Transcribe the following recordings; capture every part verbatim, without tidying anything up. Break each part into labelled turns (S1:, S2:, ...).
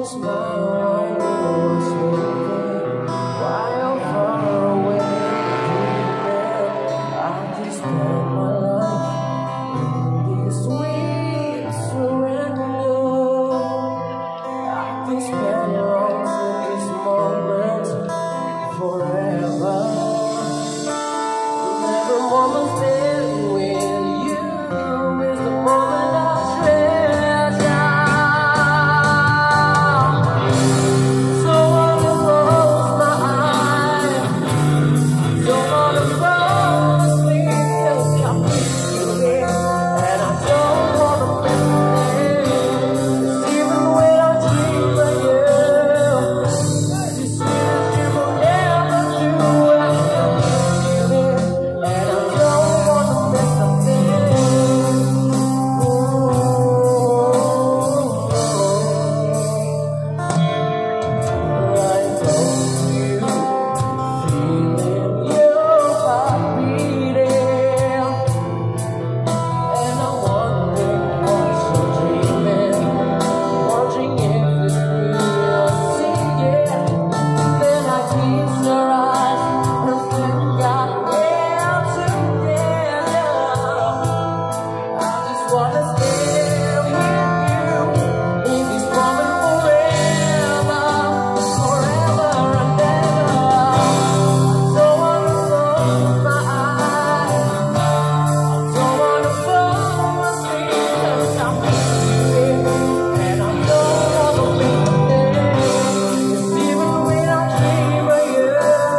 S1: smile was sleeping while far away. I could spend my life in this sweet surrender. I could spend lost in this moment forever. Every moment spent with you is the moment I treasure. So I will close my eyes, don't wanna fall asleep, 'cause I miss you here, and I don't wanna miss a thing. 'Cause even when I dream of you, this sweet dream will never do. I still miss you here, and I don't wanna miss a thing. I know you, feeling your heart beating, and I'm wondering what you're dreaming, wondering if it's real. See it, then I kiss your eyes and think I am together. I just wanna stay with you in this moment forever, forever and ever. Don't wanna close my eyes, don't wanna fall asleep, 'cause I miss you here, and I don't wanna miss a thing. 'Cause even when I dream of you,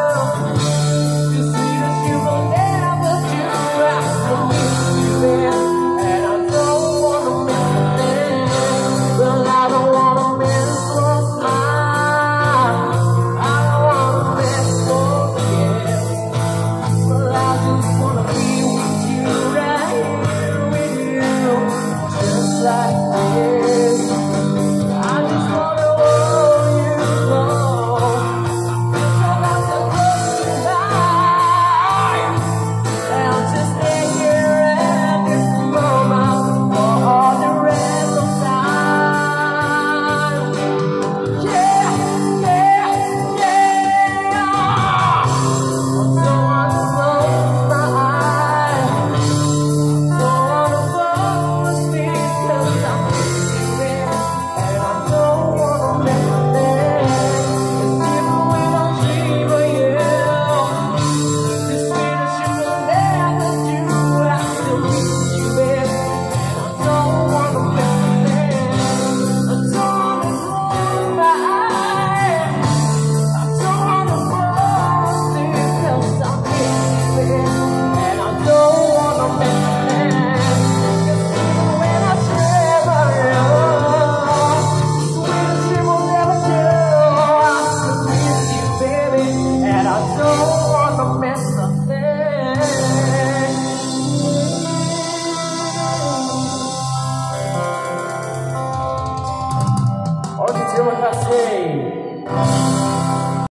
S1: the sweetest you will never do. I still miss you here, and I don't wanna miss a thing. Well, I don't wanna miss one smile, I don't wanna miss one kiss. Well, I just wanna be with you, right here with you, just like this. I just wanna hold you close, so that's the close goodbye. And I'll just stay here at this moment for all the rest of time. Yeah, yeah, yeah. Don't wanna close my eyes, don't wanna fall asleep, 'cause I miss you here, and I don't wanna miss a thing. 'Cause even when I dream of you, the sweetest you will never do. I still miss you here, and I don't wanna miss a thing. I don't wanna close my eyes, I don't wanna fall asleep, 'cause I miss you here, and I don't wanna miss